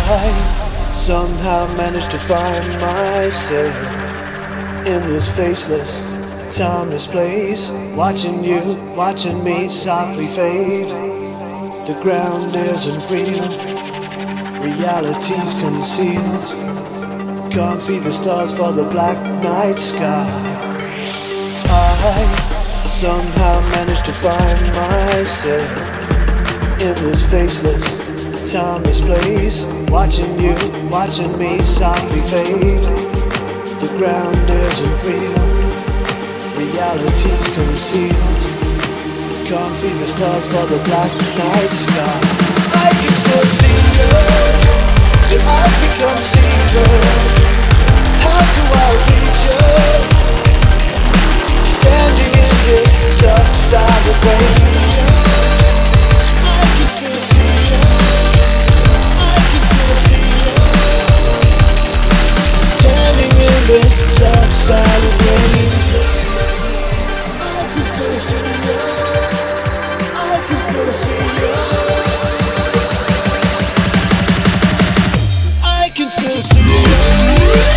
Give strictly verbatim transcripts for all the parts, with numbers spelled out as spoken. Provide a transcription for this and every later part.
I somehow managed to find myself in this faceless, timeless place, watching you, watching me softly fade. The ground isn't real, reality's concealed. Can't see the stars for the black night sky. I somehow managed to find myself in this faceless, timeless place, watching you, watching me softly fade. The ground isn't real, reality's concealed. Can't see the stars for the black night sky. I can still see you, your eyes become see-through. How do I reach you, standing in this dark side of rain? I can still see you, I can still see you, standing in this dark side of rain. I can still see you, I can still see you, I can still see you.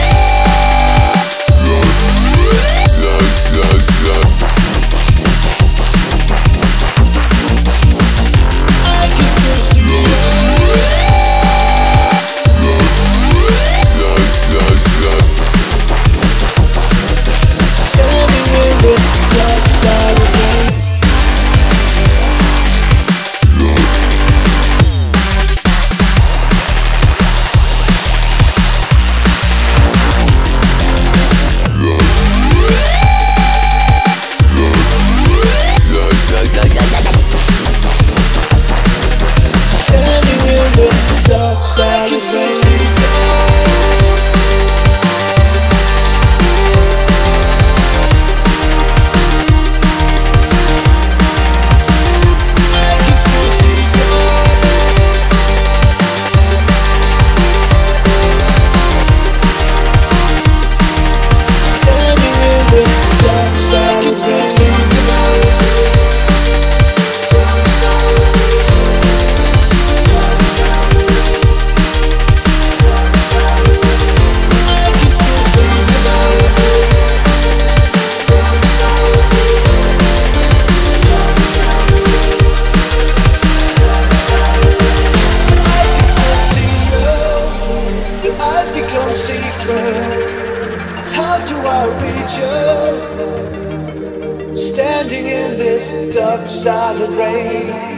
I can still see you. How do I reach you, standing in this dark silent rain?